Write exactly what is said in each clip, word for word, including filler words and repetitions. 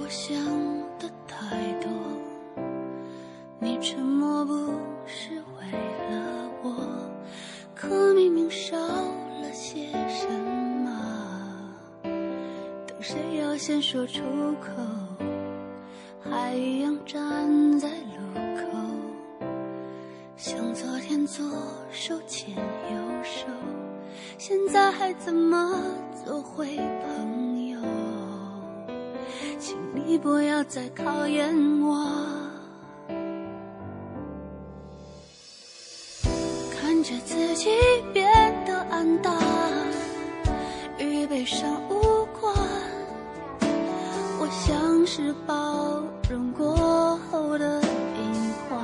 想的太多，你沉默不是为了我，可明明少了些什么，等谁要先说出口，还一样站在路口，像昨天左手牵右手，现在还怎么做回朋友？请你不要再考验我，看着自己变得黯淡，与悲伤无关，我像是包容过后的隐患，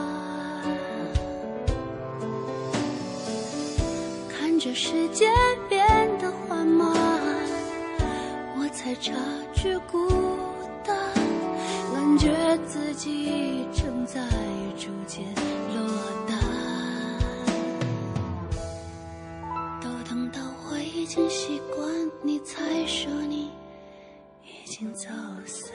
看着时间变得缓慢，我才察觉孤单，感觉自己正在逐渐落单，都等到我已经习惯，你才说你已经走散。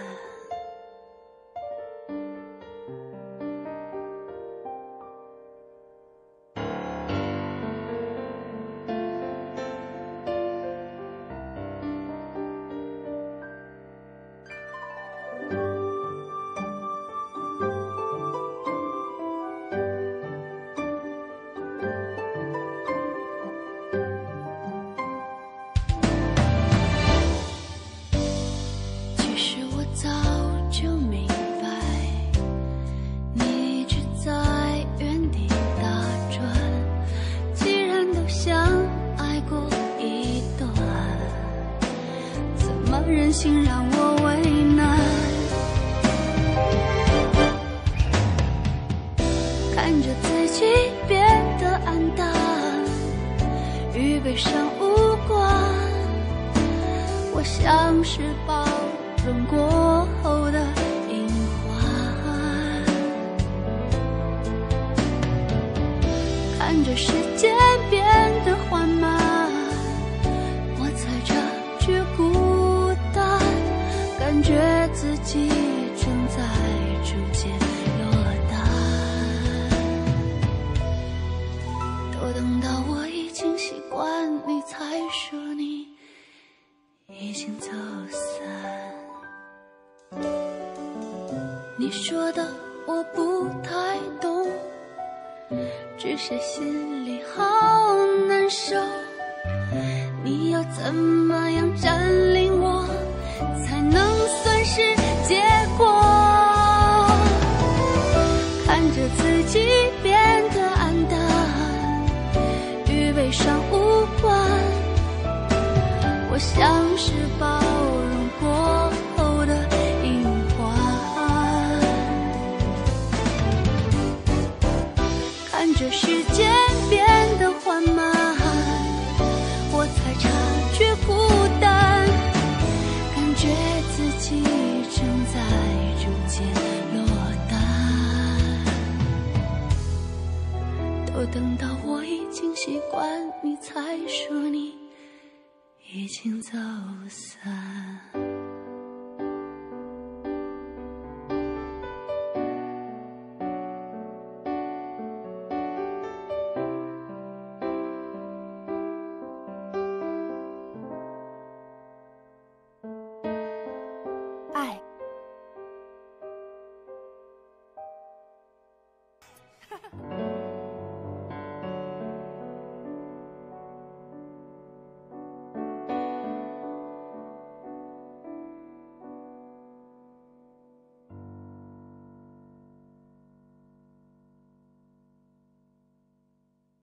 任性让我为难，看着自己变得黯淡，与悲伤无关，我像是包容过后的隐患，看着时间变得缓慢，我才察觉孤感觉自己正在逐渐落单，都等到我已经习惯，你才说你已经走散。你说的我不太懂，只是心里好难受，你要怎么样占领我才能算是结果？看着自己变得黯淡，与悲伤无关，我像是包容过后的隐患，看着时间变得缓慢，我才察觉孤单，感觉自己正在逐渐落单，都等到我已经习惯，你才说你已经走散。